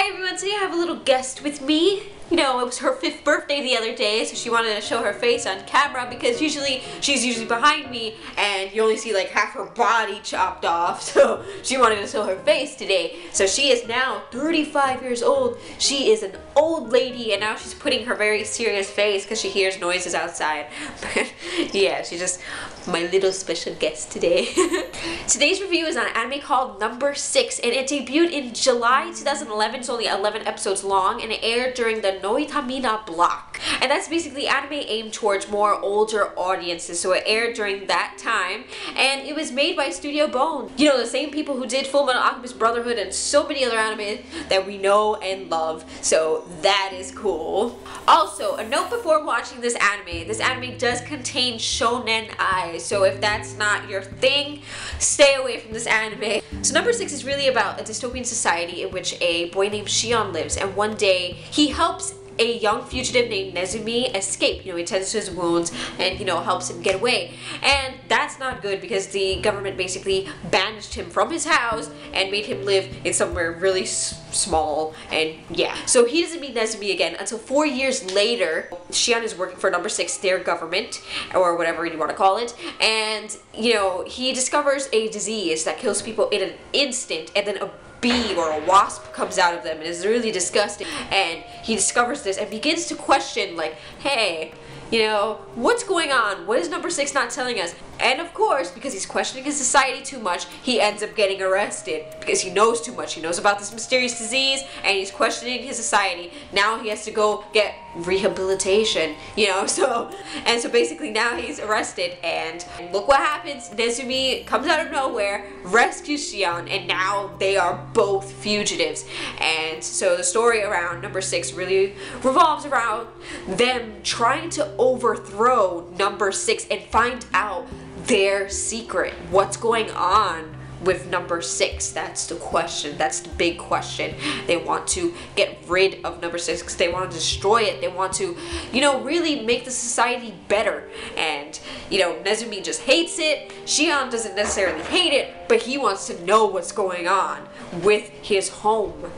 Hi everyone, today I have a little guest with me. You know, it was her 5th birthday the other day, so she wanted to show her face on camera because she's usually behind me and you only see like half her body chopped off, so she wanted to show her face today. So she is now 35 years old. She is an old lady and now she's putting her very serious face because she hears noises outside. But yeah, she's just my little special guest today. Today's review is on an anime called No.6 and it debuted in July 2011. It's only 11 episodes long and it aired during the No.6 block. And that's basically anime aimed towards more older audiences, so it aired during that time and it was made by Studio Bone. You know, the same people who did Fullmetal Alchemist Brotherhood and so many other anime that we know and love, so that is cool. Also, a note before watching this anime does contain shonen eyes, so if that's not your thing, stay away from this anime. So No.6 is really about a dystopian society in which a boy named Shion lives, and one day he helps a young fugitive named Nezumi escape. You know, he tends to his wounds and, you know, helps him get away. And that's not good because the government basically banished him from his house and made him live in somewhere really small, and yeah. So he doesn't meet Nezumi again until 4 years later. Shion is working for No.6, their government, or whatever you want to call it, and, you know, he discovers a disease that kills people in an instant, and then a bee or a wasp comes out of them and is really disgusting, and he discovers this and begins to question, like, hey, you know, what's going on? What is No.6 not telling us? And of course, because he's questioning his society too much, he ends up getting arrested because he knows too much. He knows about this mysterious disease and he's questioning his society. Now he has to go get rehabilitation, you know, so basically now he's arrested and look what happens. Nezumi comes out of nowhere, rescues Shion, and now they are both fugitives. And so the story around No.6 really revolves around them trying to overthrow No.6 and find out their secret. What's going on with No.6? That's the question. That's the big question. They want to get rid of No.6 because they want to destroy it. They want to, you know, really make the society better. And, you know, Nezumi just hates it. Shion doesn't necessarily hate it, but he wants to know what's going on with his home.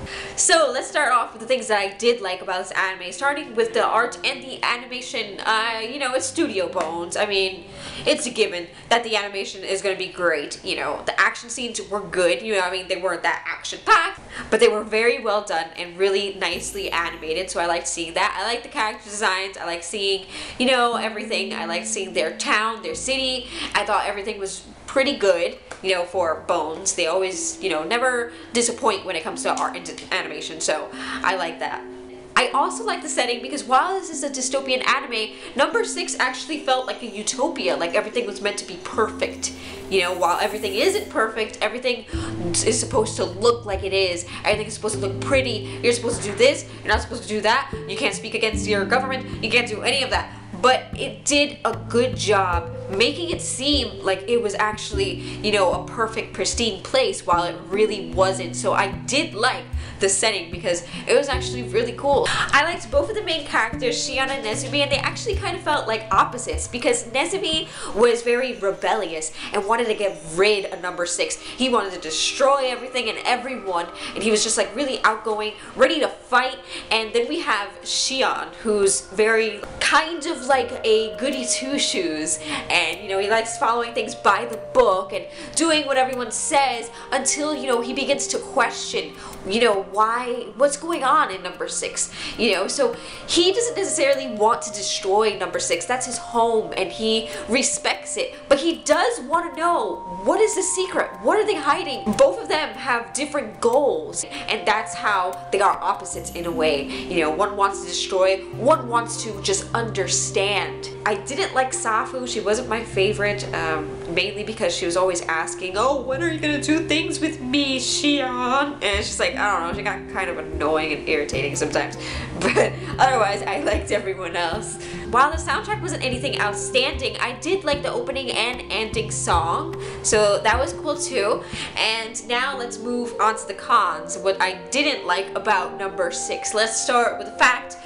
So let's start off with the things that I did like about this anime, starting with the art and the animation. You know, it's Studio Bones. I mean, it's a given that the animation is going to be great. You know, the action scenes were good. You know, I mean, they weren't that action-packed, but they were very well done and really nicely animated, so I liked seeing that. I like the character designs. I like seeing, you know, everything. I like seeing their town, their city. I thought everything was pretty good, you know, for Bones. They always, you know, never disappoint when it comes to art and animation, so I like that. I also like the setting because while this is a dystopian anime, No.6 actually felt like a utopia, like everything was meant to be perfect. You know, while everything isn't perfect, everything is supposed to look like it is. Everything is supposed to look pretty. You're supposed to do this, you're not supposed to do that. You can't speak against your government, you can't do any of that. But it did a good job making it seem like it was actually, you know, a perfect, pristine place while it really wasn't. So I did like the setting because it was actually really cool. I liked both of the main characters, Shion and Nezumi, and they actually kind of felt like opposites because Nezumi was very rebellious and wanted to get rid of No.6. He wanted to destroy everything and everyone, and he was just like really outgoing, ready to fight. And then we have Shion, who's very kind of like a goody two-shoes, and, you know, he likes following things by the book and doing what everyone says until, you know, he begins to question, you know, what's going on in No.6, you know. So he doesn't necessarily want to destroy No.6. That's his home and he respects it, but he does want to know, what is the secret? What are they hiding? Both of them have different goals, and that's how they are opposites in a way. You know, one wants to destroy, one wants to just understand. I didn't like Safu. She wasn't my favorite, mainly because she was always asking, oh, when are you gonna do things with me, Shion? And it's just like, I don't know, she got kind of annoying and irritating sometimes. But otherwise, I liked everyone else. While the soundtrack wasn't anything outstanding, I did like the opening and ending song, so that was cool too. And now let's move on to the cons, what I didn't like about No.6. Let's start with the fact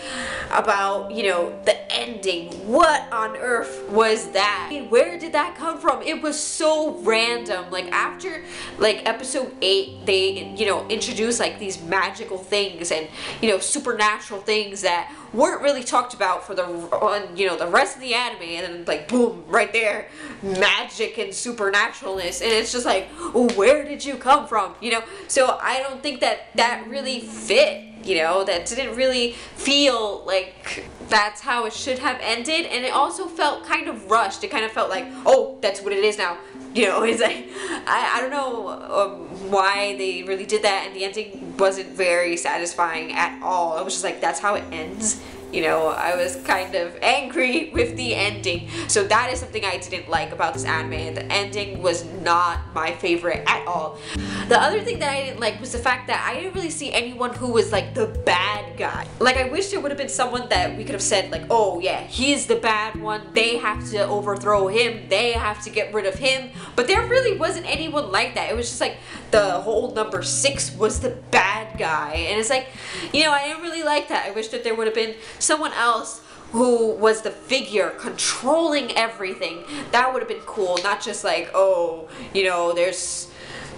about, you know, the ending. What on earth was that? Where did that come from? It was so random. Like after like episode 8, they, you know, introduced like these magical things and, you know, supernatural things that weren't really talked about for the, you know, the rest of the anime, and then like boom, right there, magic and supernaturalness, and it's just like, oh, where did you come from? You know, so I don't think that that really fit. You know, that didn't really feel like that's how it should have ended, and it also felt kind of rushed. It kind of felt like, oh, that's what it is now. You know, it's like, I don't know why they really did that, and the ending wasn't very satisfying at all. It was just like, that's how it ends. You know, I was kind of angry with the ending. So that is something I didn't like about this anime. The ending was not my favorite at all. The other thing that I didn't like was the fact that I didn't really see anyone who was like the bad guy. Like I wish there would have been someone that we could have said like, oh yeah, he's the bad one. They have to overthrow him. They have to get rid of him. But there really wasn't anyone like that. It was just like the whole number 6 was the bad guy. And it's like, you know, I didn't really like that. I wish that there would have been someone else who was the figure controlling everything. That would have been cool. Not just like, oh, you know, there's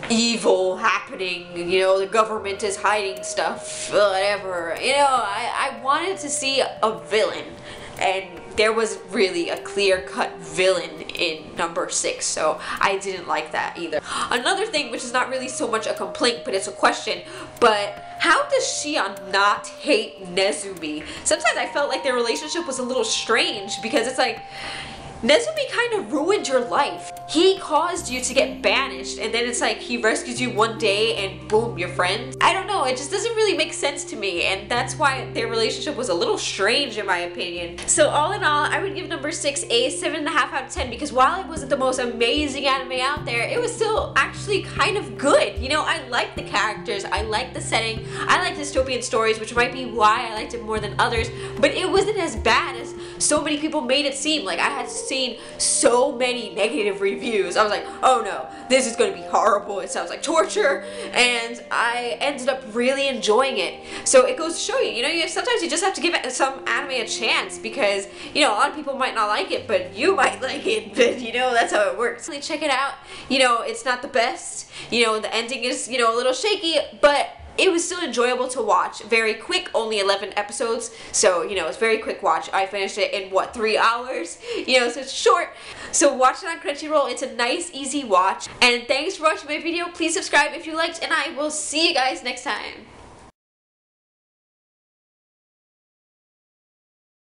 evil happening, you know, the government is hiding stuff, whatever. You know, I wanted to see a villain, and there was really a clear-cut villain in number 6, so I didn't like that either. Another thing, which is not really so much a complaint, but it's a question, but how does Shion not hate Nezumi? Sometimes I felt like their relationship was a little strange, because it's like, Nezumi kind of ruined your life. He caused you to get banished, and then it's like he rescues you one day and boom, you're friends. I don't know, it just doesn't really make sense to me, and that's why their relationship was a little strange in my opinion. So all in all, I would give number 6 a 7.5 out of 10, because while it wasn't the most amazing anime out there, it was still actually kind of good. You know, I like the characters, I like the setting, I like dystopian stories, which might be why I liked it more than others, but it wasn't as bad as so many people made it seem. Like I had seen so many negative reviews. I was like, oh no, this is going to be horrible. It sounds like torture, and I ended up really enjoying it. So it goes to show you, you know, sometimes you just have to give some anime a chance, because, you know, a lot of people might not like it, but you might like it, but you know, that's how it works. Check it out. You know, it's not the best. You know, the ending is, you know, a little shaky, but it was still enjoyable to watch. Very quick, only 11 episodes, so, you know, it's very quick watch. I finished it in, what, 3 hours? You know, so it's short. So watch it on Crunchyroll. It's a nice, easy watch. And thanks for watching my video. Please subscribe if you liked, and I will see you guys next time.